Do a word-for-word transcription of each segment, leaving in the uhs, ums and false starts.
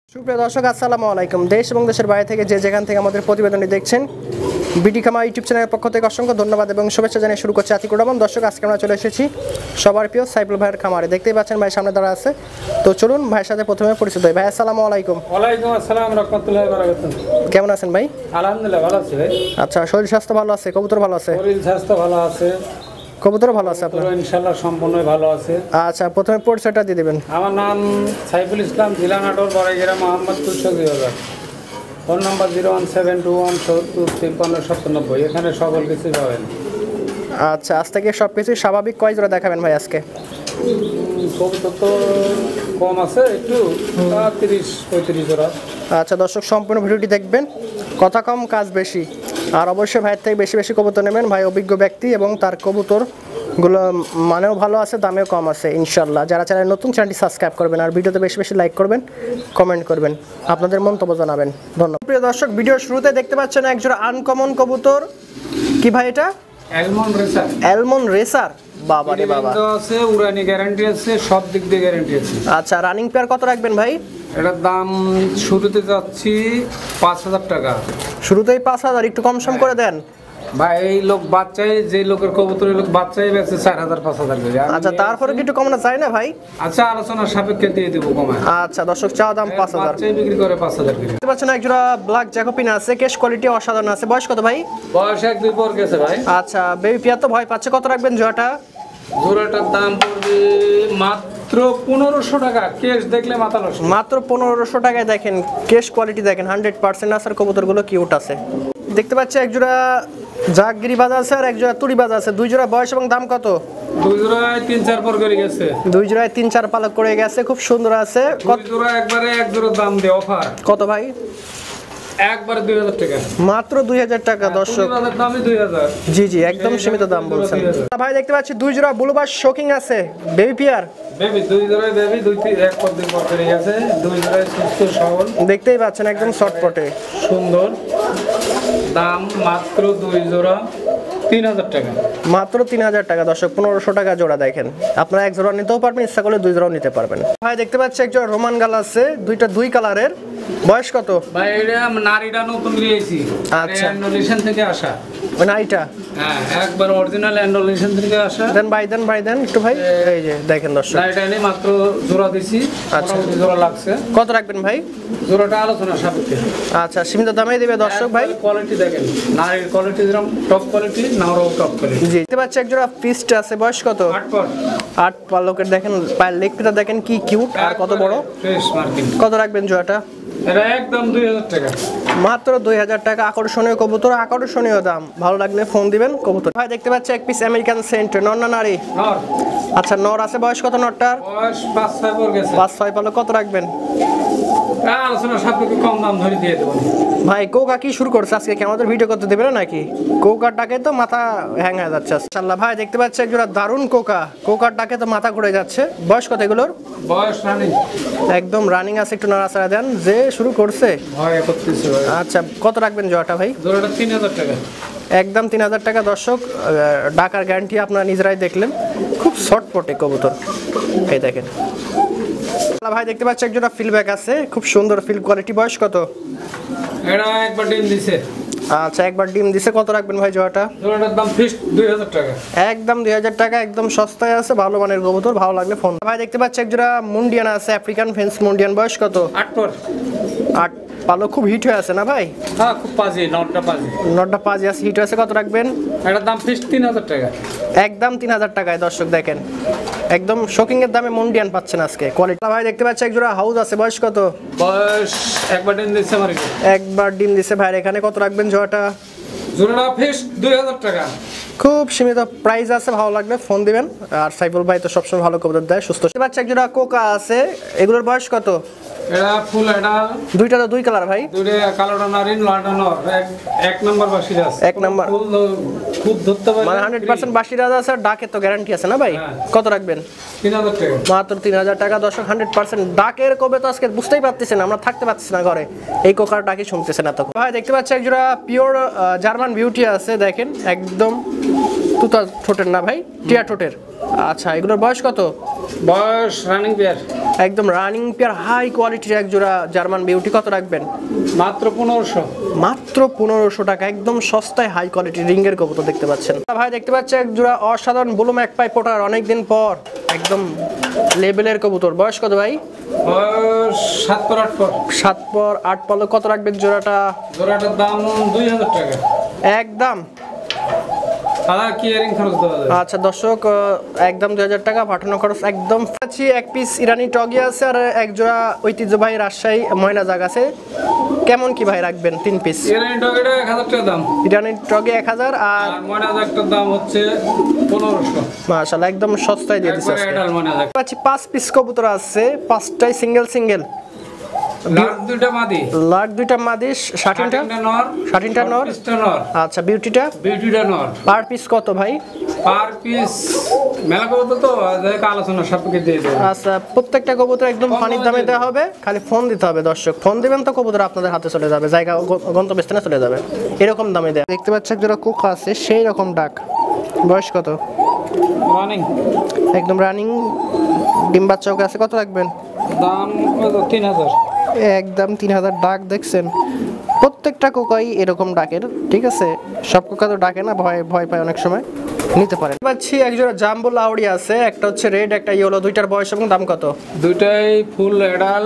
সুপ্রিয় দর্শক আসসালামু আলাইকুম। দেশ এবং দেশের বাইরে থেকে যে যেখান থেকে আমাদের প্রতিবেদনটি দেখছেন, বিডি খামার ইউটিউব চ্যানেলের পক্ষ থেকে অসংখ্য ধন্যবাদ এবং শুভেচ্ছা জানিয়ে শুরু করছি আতিকুর রহমান। দর্শক, আজকে আমরা চলে এসেছি সবার প্রিয় সাইফুল ভাইয়ের খামারে। দেখতেই পাচ্ছেন ভাই সামনে দাঁড়া আছে, তো চলুন ভাইয়ের সাথে প্রথমে পরিচিত হই। ভাই আসসালামু আলাইকুম। ওয়ালাইকুম আসসালাম রাহমাতুল্লাহি ওয়া বারাকাতুহু। কেমন আছেন ভাই? আলহামদুলিল্লাহ ভালো আছি ভাই। আচ্ছা, শরীর স্বাস্থ্য ভালো আছে? কবুতর ভালো আছে? শরীর স্বাস্থ্য ভালো আছে, কবুতর ভালো আছে আপনার? ইনশাআল্লাহ সম্পূর্ণই ভালো আছে। আচ্ছা, প্রথমে পরিচয়টা দিয়ে দেবেন। আমার নাম সাইফুল ইসলাম, জেলা Natore, Baraigram, Mohammadpur Sagibazar. Phone number zero one seven two one সত্তর তিপ্পান্ন সাতানব্বই। এখানে সকল কিছুই পাবেন। আচ্ছা, আজ থেকে সব কিছুই স্বাভাবিক। কয় জোড়া দেখাবেন ভাই আজকে? কবুতর তো কম আছে একটু, তিরিশ পঁয়ত্রিশ জোড়া। আচ্ছা দর্শক, সম্পূর্ণ ভিডিওটি দেখবেন। কথা কম কাজ বেশি, আর অবশ্যই ভাইয়ের থেকে বেশি বেশি কবুতর নেবেন। ভাই অভিজ্ঞ ব্যক্তি এবং তার কবুতরগুলো মানেও ভালো আছে, দামেও কম আছে ইনশাল্লাহ। যারা চ্যানেল নতুন, চ্যানেলটি সাবস্ক্রাইব করবেন আর ভিডিওতে বেশি বেশি লাইক করবেন, কমেন্ট করবেন, আপনাদের মন্তব্য জানাবেন। ধন্যবাদ। প্রিয় দর্শক, ভিডিওর শুরুতে দেখতে পাচ্ছেন একজোড়া আনকমন কবুতর। কি ভাই এটা? Almond racer. অ্যালমন্ড রেসার, বাবা রে বাবা। আছে, উড়ানি গ্যারান্টি আছে, সব দিক দিয়ে গ্যারান্টি আছে। আচ্ছা, রানিং পেয়ার কত রাখবেন ভাই? এটার দাম শুরুতে যাচ্ছি পাঁচ হাজার টাকা। শুরুতেই পাঁচ হাজার, একটু কম সম করে দেন ভাই। এই লোক বাচ্চাই, যে লোকের কবুতর লোক বাচ্চাই বেচে চার হাজার পাঁচ হাজার করে। আচ্ছা, তারপরে কি একটু কমানো যায় না ভাই? আচ্ছা, আলোচনার সাপেক্ষে দিয়ে দেবো কমায়। আচ্ছা দর্শক, চাওয়া দাম পাঁচ হাজার, বাচ্চাই বিক্রি করে পাঁচ হাজার করে। দেখতে পাচ্ছেন একজোড়া ব্ল্যাক জ্যাকোপিন আছে, কেশ কোয়ালিটি অসাধারণ আছে। বয়স কত ভাই? বয়স এক দুই পর গেছে ভাই। আচ্ছা, বেবি পিয়া তো ভয় পাচ্ছে। কত রাখবেন জোড়াটা? জোড়াটার দাম পড়বে মাত্র পনেরোশো টাকা। কেশ দেখলে মাথা নষ্ট। মাত্র পনেরোশো টাকায়। দেখেন কেশ কোয়ালিটি, দেখেন হান্ড্রেড পার্সেন্ট আছে, আর কবুতরগুলো কিউট আছে। দেখতে পাচ্ছি একজোড়া জাগগিরি বাজ আছে আর একজোড়া তুড়ি বাজ আছে। দুই জোড়া বয়স এবং দাম কত? দুই জোড়ায় তিন চার পর করে গেছে। দুই জোড়ায় তিন চার পালক করে গেছে, খুব সুন্দর আছে। কত জোড়া? একবারে এক জোড়ার দাম দিয়ে অফার। কত ভাই? একবারে দুই হাজার টাকা। মাত্র দুই হাজার টাকা দর্শক। দামই দুই হাজার। জি জি, একদম সীমিত দাম বলছেন ভাই। দেখতে পাচ্ছি দুই জোড়া ব্লুবার শোকিং আছে, বেবি পিয়ার। বেবি দুই জোড়ায় বেবি দুই এক পর দুই পর করে গেছে। দুই জোড়ায় সুস্থ সবল, দেখতেই পাচ্ছেন একদম শর্টপটে সুন্দর। দাম মাত্র দুই জোড়া তিন হাজার টাকা। মাত্র তিন হাজার টাকা দর্শক, পনেরোশো টাকা জোড়া। দেখেন আপনারা এক জোড়া নিতেও পারবেন, ইচ্ছা করলে দুই জোড়াও নিতে পারবেন। ভাই দেখতে পাচ্ছি একজন রোমান গাল আছে, দুইটা দুই কালারের। বয়স কত ভাই? এটা নারীটা নতুন নিয়েছি। আচ্ছা, ইন্ডোনেশিয়ান থেকে আসা। মানে এইটা হ্যাঁ, একবার অরিজিনাল ইন্ডোনেশিয়ান থেকে আসা। দেন ভাই, দেন ভাই, দেন একটু ভাই। এই যে দেখেন দর্শক, এটা এনে মাত্র জোড়া দিছি। আচ্ছা, জোড়া লাগছে। কত রাখবেন ভাই? জোড়াটা আলোচনা সাপেক্ষে। আচ্ছা, সীমিত দামেই দেবে দর্শক ভাই। কোয়ালিটি দেখেন, নারীর কোয়ালিটি যেরকম টপ কোয়ালিটি, নাওরও টপ কোয়ালিটি। জি, দেখতে পাচ্ছি একজোড়া ফিস্ট আছে। বয়স কত? আট পর আট পালকের। দেখেন পায়ের লেগ পিটা দেখেন কি কিউট, আর কত বড়। Fresh marking. কত রাখবেন জোড়াটা? এটা একদম দুই হাজার টাকা। মাত্র দুই হাজার টাকা। আকর্ষণীয় কবুতর, আকর্ষণীয় দাম। ভালো লাগলে ফোন দিবেন কবুতর। ভাই দেখতে পাচ্ছি এক পিস আমেরিকান সেন্ট, নর না নারী? নর। আচ্ছা, নর আছে। বয়স কত নরটার? বয়স পাঁচ ছয় পর গেছে। পাঁচ ছয় পালক। কত রাখবেন? আলোচনা সাপেক্ষে কম দাম ধরে দিয়ে দেবো ভাই। কৌকা কি শুরু করছে আজকে? কি আমাদের ভিডিও করতে দেবে না নাকি? কৌকার ডাকে তো মাথা হ্যাং হয়ে যাচ্ছে আল্লাহ। ভাই দেখতে পাচ্ছি একজোড়া দারুণ কোকা, কৌকার ডাকে তো মাথা ঘুরে যাচ্ছে। বয়স কত এগুলোর? বয়স রানিং, একদম রানিং আছে। একটু নাড়াচাড়া দেন, যে শুরু করছে ভয় করতেছে ভাই। আচ্ছা, কত রাখবেন জোড়াটা ভাই? জোড়াটা তিন হাজার টাকা। একদম তিন হাজার টাকা দর্শক। ডাকার গ্যারান্টি আপনারা নিজেরাই দেখলেন, খুব শর্টপটে কবুতর। এই দেখেন ভাই দেখতে পাচ্ছি একজোড়া ফিলব্যাক আছে, খুব সুন্দর ফিল কোয়ালিটি। বয়স কত? এটা একবার ডিম দিছে। আচ্ছা, একবার ডিম দিছে। কত রাখবেন ভাই জোড়াটা? জোড়াটার দাম ফিক্সড দুই হাজার টাকা। একদম দুই হাজার টাকা, একদম সস্তায় আছে, ভালো মানের কবুতর। ভালো লাগলে ফোন। ভাই দেখতে পাচ্ছি একজোড়া মুন্ডিয়ান আছে, আফ্রিকান ফেন্স মুন্ডিয়ান। বয়স কত? আট পর। আট পালো। খুব হিট হয়ে আছে না ভাই? হ্যাঁ, খুব পাজি, নটটা পাজি। নটটা পাঁচ আছে, হিট আছে। কত রাখবেন? এটার দাম ফিক্সড তিন হাজার টাকা। একদম তিন হাজার টাকায় দর্শক। দেখেন একদম শোকিং এর দামে মুন্ডিয়ান পাচ্ছেন আজকে। কোয়ালিটি ভাই দেখতে পাচ্ছি একজোড়া হাউস আছে। বয়স কত? বয়স একবার ডিম দিচ্ছে আমার। একবার ডিম দিছে ভাই। এখানে কত রাখবেন জোড়াটা? জোড়াটা ফিক্সড দুই হাজার টাকা। খুব সীমিত প্রাইস আছে, ভালো লাগলে ফোন দিবেন। আর সাইফুল ভাই তো সবসময় ভালো কবুতর দেয়, সুস্থ। বাচ্চা একজোড়া কোকা আছে, এগুলোর বয়স কত? এটা ফুল, এটা দুইটা তো দুই কালার ভাই। দুইটা কালোটা নারী, লালটা নর। এক এক নাম্বার বাসিরা আছে। এক নাম্বার ফুল খুব ধরতে পারে, মানে হান্ড্রেড পার্সেন্ট বাসিরা আছে। আর ডাকের তো গ্যারান্টি আছে না ভাই? কত রাখবেন? তিন হাজার টাকা। মাত্র তিন হাজার টাকা দর্শক। হান্ড্রেড পার্সেন্ট ডাকের কবে তো আজকে বুঝতেই পারতেছেন, আমরা থাকতে পারতেছি না ঘরে, এই কোকার ডাকে শুনতেছে না। তখন ভাই দেখতে পাচ্ছি একজোড়া পিওর জার্মান বিউটি আছে। দেখেন একদম তুতা ঠোঁটের না ভাই, টিয়া ঠোঁটের। আচ্ছা, এগুলোর বয়স কত? বয়স রানিং পেয়ার। একদম রানিং পেয়ার হাই কোয়ালিটির এক জোড়া জার্মান বিউটি, কত রাখবেন? মাত্র পনেরোশো। মাত্র পনেরোশো টাকা, একদম সস্তায় হাই কোয়ালিটির রিঙ্গের কবুতর দেখতে পাচ্ছেন ভাই। দেখতে পাচ্ছেন এক জোড়া অসাধারণ ব্লু ম্যাকপাই পোটার, অনেকদিন পর একদম লেভেলের কবুতর। বয়স কত ভাই? বয়স সাত পর আট পর। সাত পর আট পর। কত রাখবেন জোড়াটা? জোড়াটার দাম দুই হাজার টাকা একদম। তারা কি ইয়ারিং খরচ দেওয়া যায়? আচ্ছা দর্শক, একদম দুই হাজার টাকা পাঠানো খরচ একদম। আছি এক পিস ইরানি টগি আছে আর এক জোড়া ঐতিহ্যবাহী রাজশাহী ময়না জাগ আছে। কেমন কি ভাই রাখবেন? তিন পিস ইরানি টগিটা এক হাজার টাকা দাম। ইরানি টগি এক হাজার আর আর ময়না জাগটার দাম হচ্ছে পনেরোশো। মাশাআল্লাহ একদম সস্তায় দিয়ে দিচ্ছে। একবারে এডাল ময়না জাগ। পাচ্ছি পাঁচ পিস কবুতর আছে, পাঁচটাই সিঙ্গেল সিঙ্গেল। লাখ দুইটা মাদি। লাখ দুইটা মাদি, ষাটিনটা নর। ষাটিনটা নর। নর। আচ্ছা বিউটিটা? বিউটিটা নর। পার পিস কত ভাই? পার পিস মেলা কবুতর তো আলোচনা সাপেক্ষে দিয়ে দেবো। আচ্ছা প্রত্যেকটা কবুতর একদম পানির দামে দেওয়া হবে, খালি ফোন দিতে হবে দর্শক। ফোন দিবেন তো কবুতর আপনাদের হাতে চলে যাবে, জায়গা গন্তব্যস্থানে চলে যাবে, এরকম দামে দেয়। দেখতে পাচ্ছেন যারা কোকা আছে সেই রকম ডাক। বয়স কত? রানিং। একদম রানিং ডিম বাচ্চা আছে, কত রাখবেন? দাম তিন হাজার। একদম তিন হাজার। ডাক দেখছেন, প্রত্যেকটা কোকাই এরকম ডাকের, ঠিক আছে? সব কোকা তো ডাকে না, ভয় ভয় পায় অনেক সময়, নিতে পারেন। পাচ্ছি একজোড়া জাম্বো লাউড়ি আছে, একটা হচ্ছে রেড একটা ইয়েলো, দুইটার বয়স এবং দাম কত? দুইটাই ফুল এডাল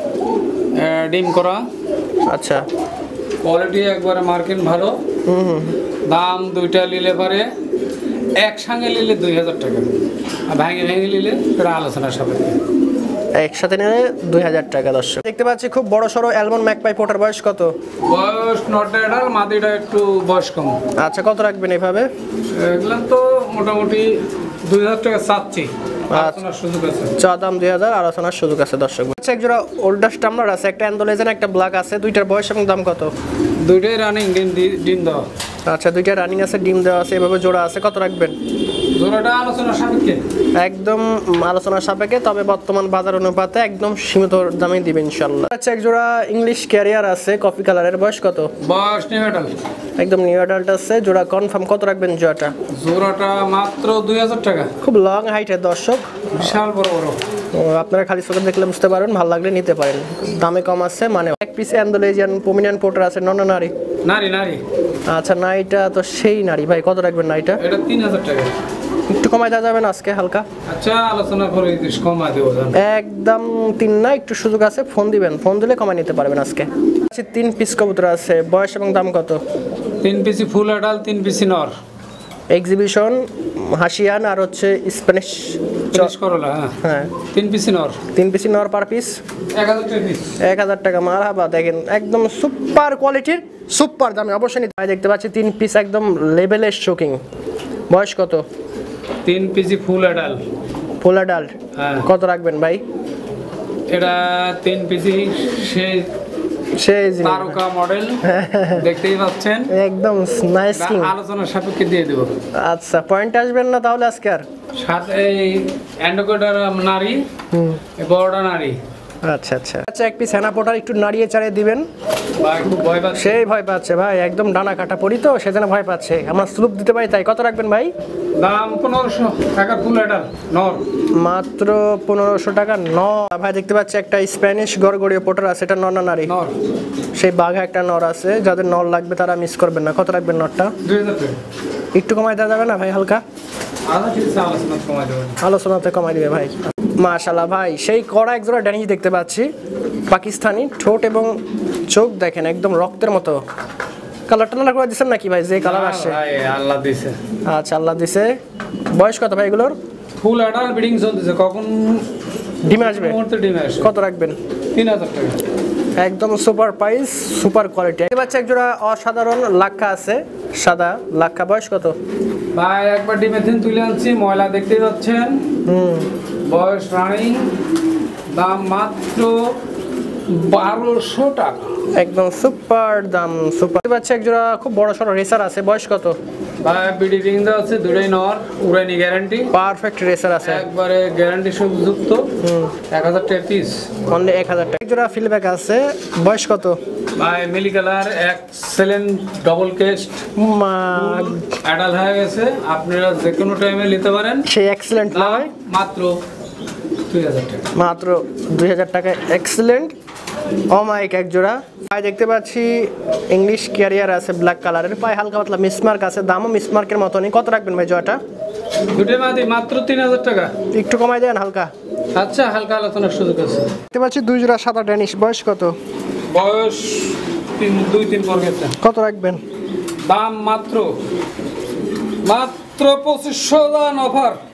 ডিম করা। আচ্ছা কোয়ালিটি একবারে মার্কিন ভালো। হুম হুম। দাম দুইটা নিলে পারে একসঙ্গে নিলে দুই হাজার টাকা, আর ভেঙে ভেঙে নিলে সেটা আলোচনার সাপেক্ষে। একসাথে নিলে দুই হাজার টাকা। দর্শক দেখতে পাচ্ছি খুব বড় সড়ো অ্যালমন্ড ম্যাকপাই পোটার, বয়স কত? বয়স নটা এডাল, মাদিটা একটু বয়স কম। আচ্ছা কত রাখবেন এভাবে? এগুলো তো মোটামুটি দুই হাজার টাকা চাচ্ছি, আলোচনার সুযোগ আছে। চা দাম দুই হাজার, আলোচনার সুযোগ আছে দর্শক। আচ্ছা এক জোড়া ওল্ডার স্টামলার আছে, একটা অ্যান্ডোলেজেন একটা ব্ল্যাক আছে, দুইটার বয়স এবং দাম কত? দুইটাই রানিং ডিম ডিম দেওয়া। আচ্ছা দুইটা রানিং আছে, ডিম দেওয়া আছে, এভাবে জোড়া আছে, কত রাখবেন? জোড়াটা আলোচনার সাপেক্ষে। একদম আলোচনার সাপেক্ষে, তবে বর্তমান বাজার অনুপাতে একদম সীমিত দামে দিবেন ইনশাআল্লাহ। আচ্ছা এক জোড়া ইংলিশ ক্যারিয়ার আছে কফি কালারের, বয়স কত? বয়স নিউ অ্যাডাল্ট। একদম নিউ অ্যাডাল্ট আছে, জোড়া কনফার্ম, কত রাখবেন জোড়াটা? জোড়াটা মাত্র দুই হাজার টাকা। খুব লং হাইটের দর্শক, বিশাল বড় বড়। আপনারা খালি চোখে দেখলে বুঝতে পারবেন, ভালো লাগলে নিতে পারেন, দামে কম আছে। মানে এক পিস অ্যান্ডোলেজিয়ান প্রমিনেন্ট পোর্টার আছে, নন নারী। নারী নারী। আচ্ছা নাইটা তো সেই নারী ভাই, কত রাখবেন নাইটা? এটা তিন হাজার টাকা। একটু কমাই দেওয়া যাবে না আজকে হালকা? আচ্ছা আলোচনা করে কমাই দেবো। একদম তিন না, একটু সুযোগ আছে, ফোন দিবেন, ফোন দিলে কমাই নিতে পারবেন আজকে। আচ্ছা তিন পিস কবুতর আছে, বয়স এবং দাম কত? তিন পিসি ফুল অ্যাডাল, তিন পিসি নর। এক্সিবিশন হাসিয়ান আর হচ্ছে স্প্যানিশ করলা। হ্যাঁ তিন পিসি নর। তিন পিসি নর, পার পিস এক হাজার টাকা পিস। এক হাজার টাকা। মারহাবা, দেখেন একদম সুপার কোয়ালিটির, সুপার দামে অবশ্যই নিতে হয়। দেখতে পাচ্ছি তিন পিস একদম লেভেলের শোকিং। বয়স কত? তিন পিসি ফুল অ্যাডাল। Full adult. হ্যাঁ। কত রাখবেন ভাই? এটা তিন পিসি সেই সেই তারকা মডেল, দেখতেই পাচ্ছেন, একদম নাইস কিং। আলোচনার সাপেক্ষে দিয়ে দেবো। আচ্ছা পয়েন্ট আসবেন না তাহলে আজকে আর? সাথে এই অ্যান্ডোকোডার নারী, বড়টা নারী। আচ্ছা আচ্ছা আচ্ছা এক পিস হেনা পোটার একটু নাড়িয়ে চাড়িয়ে দিবেন। ভাই খুব ভয় পাচ্ছে। সেই ভয় পাচ্ছে ভাই, একদম ডানা কাটা পড়ি তো সেজন্য ভয় পাচ্ছে। আমরা স্লুপ দিতে পারি তাই। কত রাখবেন ভাই? দাম পনেরোশো টাকা ফুল অ্যাডাল নর। মাত্র পনেরোশো টাকা ন ভাই। দেখতে পাচ্ছি একটা স্প্যানিশ গড়গড়িয়ে পোটার আছে, এটা নর না নারী? নর। সেই বাঘা একটা নর আছে, যাদের নর লাগবে তারা মিস করবেন না। কত রাখবেন নরটা? দুই হাজার টাকা। একটু কমাই দেওয়া যাবে না ভাই হালকা? আচ্ছা ঠিক আছে, আলোচনা কমাই দেবেন। আলোচনাতে কমাই দিবে ভাই। মাশাআল্লাহ ভাই, সেই কড়া এক জোড়া ড্যানিশ দেখতে পাচ্ছি, পাকিস্তানি। ঠোঁট এবং চোখ দেখেন একদম রক্তের মতো। কালার টালার করে দিচ্ছেন নাকি ভাই? যে কালার আসে ভাই আল্লাহ দিছে। আচ্ছা আল্লাহ দিছে। বয়স কত ভাই এগুলোর? ফুল অ্যাডাল ব্রিডিং চলতেছে, কখন ডিমে আসবে? মুহূর্তে ডিমে আসবে। কত রাখবেন? তিন হাজার টাকা। একদম সুপার প্রাইস, সুপার কোয়ালিটি। এই বাচ্চা এক জোড়া অসাধারণ লাক্ষা আছে, সাদা লাক্ষা। বয়স কত ভাই? একবার ডিমের দিন তুলে আনছি, ময়লা দেখতে পাচ্ছেন। হুম। বয়স রানিং, দাম মাত্র বারোশো টাকা। একদম সুপার দাম, সুপার। এই বাচ্চা এক জোড়া খুব বড় সড়ো রেসার আছে, বয়স কত? ভাই বিডি রিং দেওয়া আছে, দুটোই নর, উড়ানি গ্যারান্টি, পারফেক্ট রেসার আছে, একবারে গ্যারান্টি যুক্ত। এক হাজার টাকা পিস। অনলি এক হাজার টাকা। এক জোড়া ফিলব্যাক আছে, বয়স কত? ভাই mealy colour, excellent double crest, adult হয়ে গেছে। আপনারা যে কোনো টাইমে নিতে পারেন। সেই এক্সেলেন্ট নয়, মাত্র দুই হাজার টাকা। মাত্র দুই হাজার টাকায় এক্সেলেন্ট অমাইক এক জোড়া। পায়ে দেখতে পাচ্ছি ইংলিশ ক্যারিয়ার আছে ব্ল্যাক কালারের, পায়ে হালকা পাতলা মিসমার্ক আছে, দামও মিসমার্কের মতনই। কত রাখবেন ভাই জোড়াটা? দুটো মাদি মাত্র তিন হাজার টাকা। একটু কমাই দেন হালকা। আচ্ছা, হালকা আলোচনার সুযোগ আছে। দেখতে পাচ্ছি দুই জোড়া সাদা ড্যানিশ, বয়স কত? বয়স তিন দুই তিন পর গেছে। কত রাখবেন? দাম মাত্র মাত্র পঁচিশশো দান অফার।